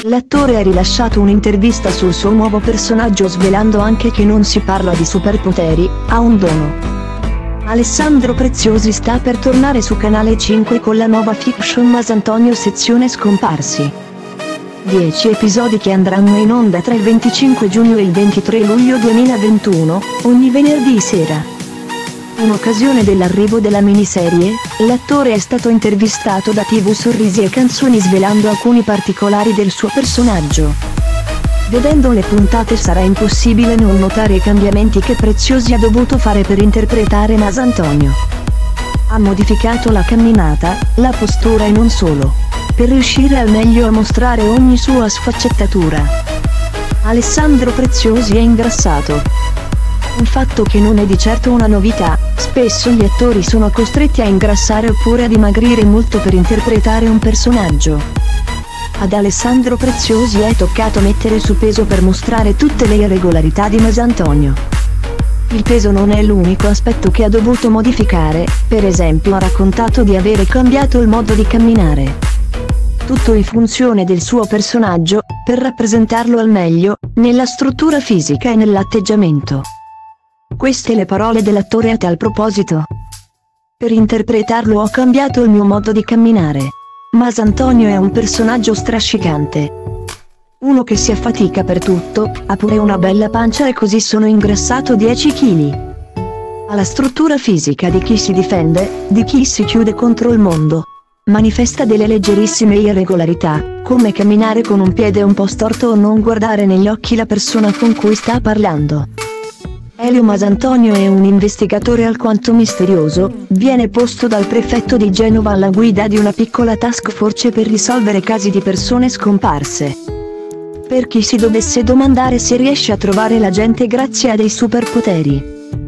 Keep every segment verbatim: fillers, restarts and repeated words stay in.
L'attore ha rilasciato un'intervista sul suo nuovo personaggio svelando anche che non si parla di superpoteri, ha un dono. Alessandro Preziosi sta per tornare su Canale cinque con la nuova fiction Masantonio sezione scomparsi. dieci episodi che andranno in onda tra il venticinque giugno e il ventitré luglio duemilaventuno, ogni venerdì sera. In occasione dell'arrivo della miniserie, l'attore è stato intervistato da tivù Sorrisi e Canzoni svelando alcuni particolari del suo personaggio. Vedendo le puntate sarà impossibile non notare i cambiamenti che Preziosi ha dovuto fare per interpretare Masantonio. Ha modificato la camminata, la postura e non solo, per riuscire al meglio a mostrare ogni sua sfaccettatura. Alessandro Preziosi è ingrassato. Un fatto che non è di certo una novità, spesso gli attori sono costretti a ingrassare oppure a dimagrire molto per interpretare un personaggio. Ad Alessandro Preziosi è toccato mettere su peso per mostrare tutte le irregolarità di Masantonio. Il peso non è l'unico aspetto che ha dovuto modificare, per esempio ha raccontato di avere cambiato il modo di camminare. Tutto in funzione del suo personaggio, per rappresentarlo al meglio, nella struttura fisica e nell'atteggiamento. Queste le parole dell'attore a tal proposito. Per interpretarlo ho cambiato il mio modo di camminare. Masantonio è un personaggio strascicante. Uno che si affatica per tutto, ha pure una bella pancia e così sono ingrassato dieci chili. Ha la struttura fisica di chi si difende, di chi si chiude contro il mondo. Manifesta delle leggerissime irregolarità, come camminare con un piede un po' storto o non guardare negli occhi la persona con cui sta parlando. Elio Masantonio è un investigatore alquanto misterioso, viene posto dal prefetto di Genova alla guida di una piccola task force per risolvere casi di persone scomparse. Per chi si dovesse domandare se riesce a trovare la gente grazie a dei superpoteri.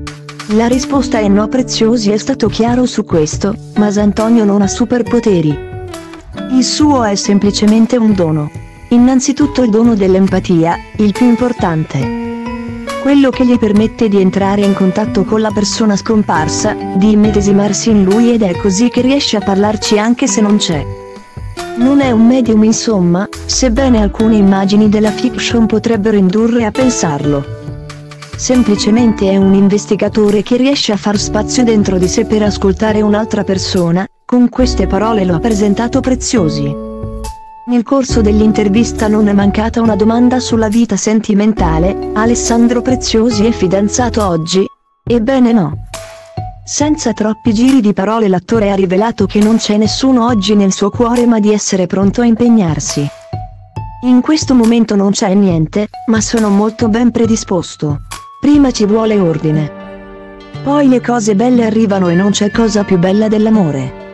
La risposta è no. Preziosi è stato chiaro su questo, Masantonio non ha superpoteri. Il suo è semplicemente un dono. Innanzitutto il dono dell'empatia, il più importante. Quello che gli permette di entrare in contatto con la persona scomparsa, di immedesimarsi in lui ed è così che riesce a parlarci anche se non c'è. Non è un medium insomma, sebbene alcune immagini della fiction potrebbero indurre a pensarlo. Semplicemente è un investigatore che riesce a far spazio dentro di sé per ascoltare un'altra persona, con queste parole lo ha presentato Preziosi. Nel corso dell'intervista non è mancata una domanda sulla vita sentimentale, Alessandro Preziosi è fidanzato oggi? Ebbene no. Senza troppi giri di parole l'attore ha rivelato che non c'è nessuno oggi nel suo cuore ma di essere pronto a impegnarsi. In questo momento non c'è niente, ma sono molto ben predisposto. Prima ci vuole ordine. Poi le cose belle arrivano e non c'è cosa più bella dell'amore.